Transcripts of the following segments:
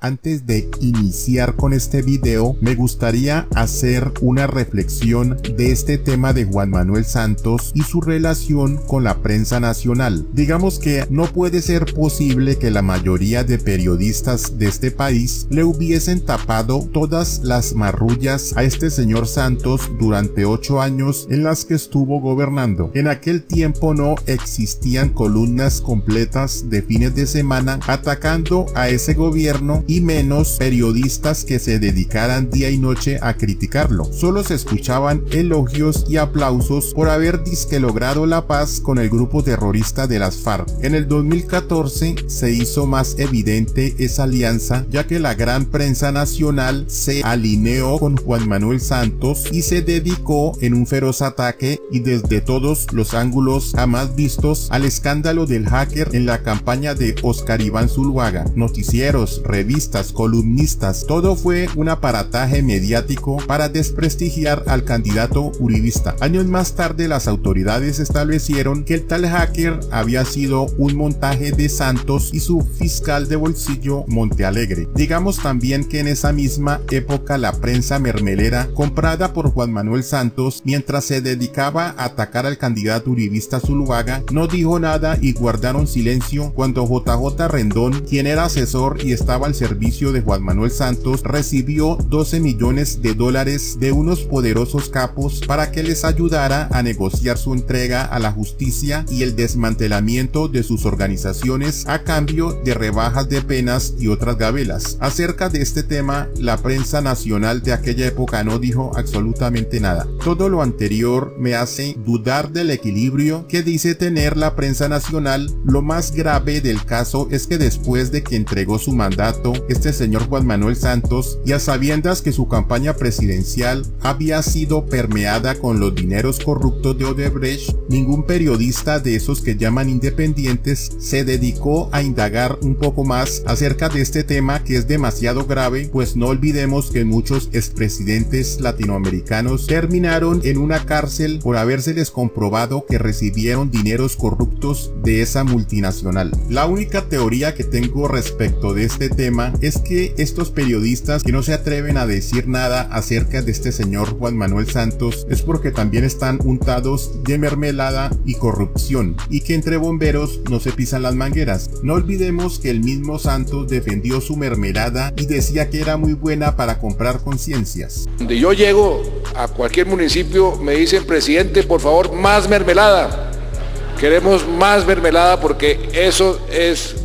Antes de iniciar con este video, me gustaría hacer una reflexión de este tema de Juan Manuel Santos y su relación con la prensa nacional. Digamos que no puede ser posible que la mayoría de periodistas de este país le hubiesen tapado todas las marrullas a este señor Santos durante 8 años en las que estuvo gobernando. En aquel tiempo no existían columnas completas de fines de semana atacando a ese gobierno y menos periodistas que se dedicaran día y noche a criticarlo. Solo se escuchaban elogios y aplausos por haber disque logrado la paz con el grupo terrorista de las FARC. En el 2014 se hizo más evidente esa alianza, ya que la gran prensa nacional se alineó con Juan Manuel Santos y se dedicó en un feroz ataque y desde todos los ángulos jamás vistos al escándalo del hacker en la campaña de Oscar Iván Zuluaga. Noticieros, revistas, columnistas, todo fue un aparataje mediático para desprestigiar al candidato uribista. Años más tarde las autoridades establecieron que el tal hacker había sido un montaje de Santos y su fiscal de bolsillo Montealegre. Digamos también que en esa misma época la prensa mermelera comprada por Juan Manuel Santos, mientras se dedicaba a atacar al candidato uribista Zuluaga, no dijo nada y guardaron silencio cuando JJ Rendón, quien era asesor y estaba al servicio de Juan Manuel Santos, recibió $12 millones de unos poderosos capos para que les ayudara a negociar su entrega a la justicia y el desmantelamiento de sus organizaciones a cambio de rebajas de penas y otras gabelas. Acerca de este tema, la prensa nacional de aquella época no dijo absolutamente nada. Todo lo anterior me hace dudar del equilibrio que dice tener la prensa nacional. Lo más grave del caso es que después de que entregó su mandato, este señor Juan Manuel Santos, y a sabiendas que su campaña presidencial había sido permeada con los dineros corruptos de Odebrecht, ningún periodista de esos que llaman independientes se dedicó a indagar un poco más acerca de este tema, que es demasiado grave, pues no olvidemos que muchos expresidentes latinoamericanos terminaron en una cárcel por habérseles comprobado que recibieron dineros corruptos de esa multinacional. La única teoría que tengo respecto de este tema es que estos periodistas que no se atreven a decir nada acerca de este señor Juan Manuel Santos es porque también están untados de mermelada y corrupción, y que entre bomberos no se pisan las mangueras. No olvidemos que el mismo Santos defendió su mermelada y decía que era muy buena para comprar conciencias. Donde yo llego a cualquier municipio me dicen: presidente, por favor, más mermelada. Queremos más mermelada porque eso es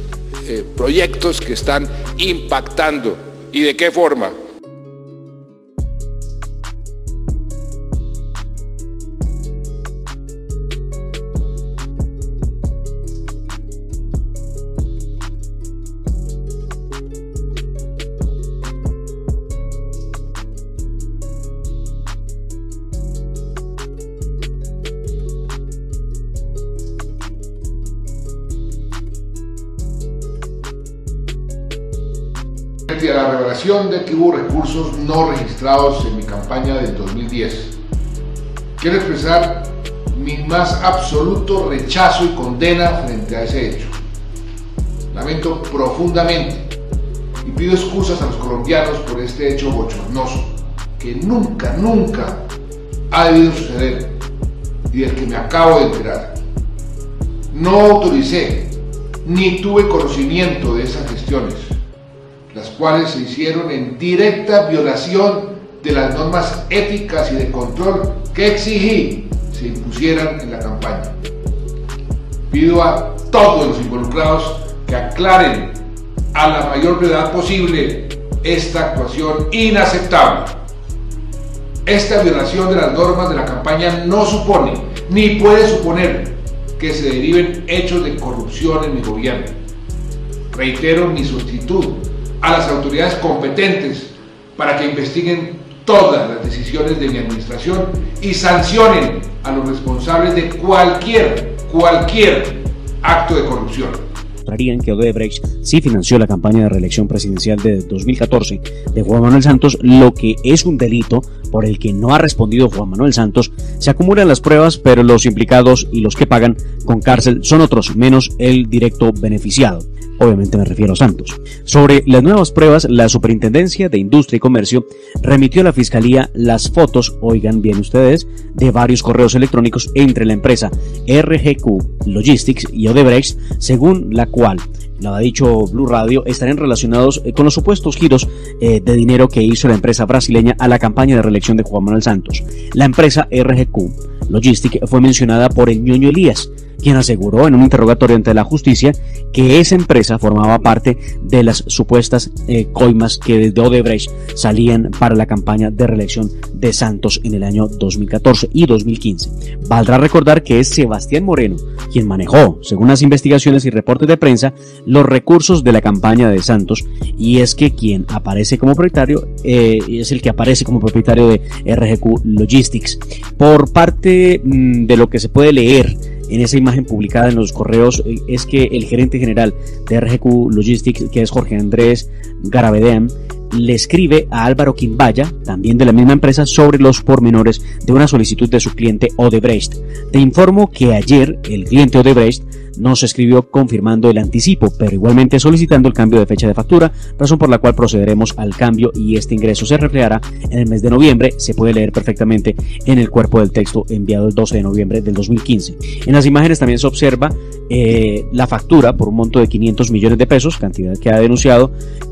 proyectos que están impactando. ¿Y de qué forma? Frente a la revelación de que hubo recursos no registrados en mi campaña del 2010, quiero expresar mi más absoluto rechazo y condena frente a ese hecho. Lamento profundamente y pido excusas a los colombianos por este hecho bochornoso que nunca ha debido suceder y del que me acabo de enterar. No autoricé ni tuve conocimiento de esas gestiones, las cuales se hicieron en directa violación de las normas éticas y de control que exigí se impusieran en la campaña. Pido a todos los involucrados que aclaren a la mayor brevedad posible esta actuación inaceptable. Esta violación de las normas de la campaña no supone ni puede suponer que se deriven hechos de corrupción en mi gobierno. Reitero mi solicitud a las autoridades competentes para que investiguen todas las decisiones de mi administración y sancionen a los responsables de cualquier acto de corrupción. Mostrarían que Odebrecht sí financió la campaña de reelección presidencial de 2014 de Juan Manuel Santos, lo que es un delito por el que no ha respondido Juan Manuel Santos. Se acumulan las pruebas, pero los implicados y los que pagan con cárcel son otros, menos el directo beneficiado. obviamente me refiero a Santos. Sobre las nuevas pruebas, la Superintendencia de Industria y Comercio remitió a la Fiscalía las fotos, oigan bien ustedes, de varios correos electrónicos entre la empresa RGQ Logistics y Odebrecht, según la cual, lo ha dicho Blue Radio, estarían relacionados con los supuestos giros de dinero que hizo la empresa brasileña a la campaña de reelección de Juan Manuel Santos. La empresa RGQ Logistics fue mencionada por el ñoño Elías, quien aseguró en un interrogatorio ante la justicia que esa empresa formaba parte de las supuestas coimas que desde Odebrecht salían para la campaña de reelección de Santos en el año 2014 y 2015. Valdrá recordar que es Sebastián Moreno quien manejó, según las investigaciones y reportes de prensa, los recursos de la campaña de Santos, y es que quien aparece como propietario es el que aparece como propietario de RGQ Logistics. Por parte de lo que se puede leer en esa imagen publicada en los correos, es que el gerente general de RGQ Logistics, que es Jorge Andrés Garavedean, le escribe a Álvaro Quimbaya, también de la misma empresa, sobre los pormenores de una solicitud de su cliente Odebrecht. Te informo que ayer el cliente Odebrecht nos escribió confirmando el anticipo, pero igualmente solicitando el cambio de fecha de factura, razón por la cual procederemos al cambio y este ingreso se reflejará en el mes de noviembre. Se puede leer perfectamente en el cuerpo del texto enviado el 12 de noviembre del 2015. En las imágenes también se observa la factura por un monto de 500 millones de pesos, cantidad que ha denunciado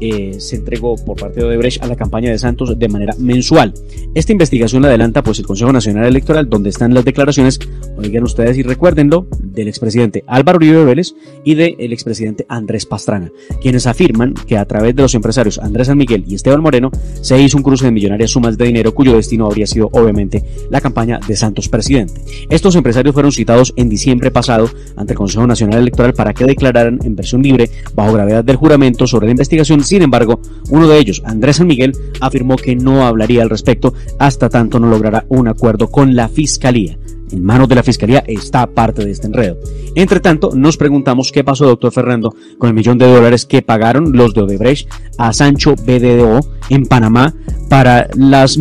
se entregó por parte de Odebrecht a la campaña de Santos de manera mensual. Esta investigación la adelanta pues el Consejo Nacional Electoral, donde están las declaraciones, oigan ustedes y recuérdenlo, del expresidente Álvaro Uribe Vélez y del expresidente Andrés Pastrana, quienes afirman que a través de los empresarios Andrés San Miguel y Esteban Moreno se hizo un cruce de millonarias sumas de dinero cuyo destino habría sido obviamente la campaña de Santos presidente. Estos empresarios fueron citados en diciembre pasado ante el Consejo Nacional Electoral para que declararan en versión libre bajo gravedad del juramento sobre la investigación. Sin embargo, uno de ellos, Andrés San Miguel, afirmó que no hablaría al respecto hasta tanto no lograra un acuerdo con la Fiscalía. En manos de la Fiscalía está parte de este enredo. Entre tanto, nos preguntamos qué pasó, doctor Fernando, con el $1.000.000 que pagaron los de Odebrecht a Sancho BDO en Panamá para las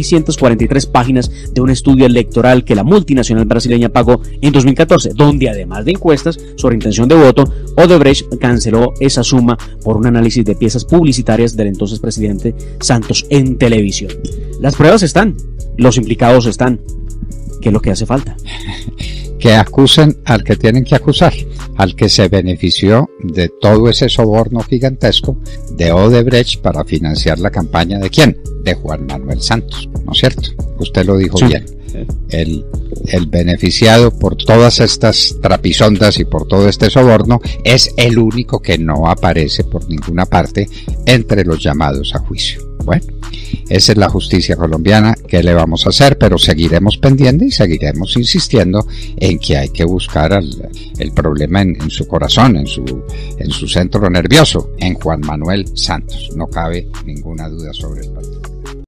1.643 páginas de un estudio electoral que la multinacional brasileña pagó en 2014, donde además de encuestas sobre intención de voto, Odebrecht canceló esa suma por un análisis de piezas publicitarias del entonces presidente Santos en televisión. Las pruebas están, los implicados están. ¿Qué es lo que hace falta? Que acusen al que tienen que acusar, al que se benefició de todo ese soborno gigantesco de Odebrecht para financiar la campaña ¿de quién? De Juan Manuel Santos, ¿no es cierto? Usted lo dijo bien. El beneficiado por todas estas trapisondas y por todo este soborno es el único que no aparece por ninguna parte entre los llamados a juicio. Bueno, esa es la justicia colombiana. ¿Qué le vamos a hacer? Pero seguiremos pendientes y seguiremos insistiendo en que hay que buscar el problema en su corazón, en su centro nervioso, en Juan Manuel Santos. No cabe ninguna duda sobre el partido.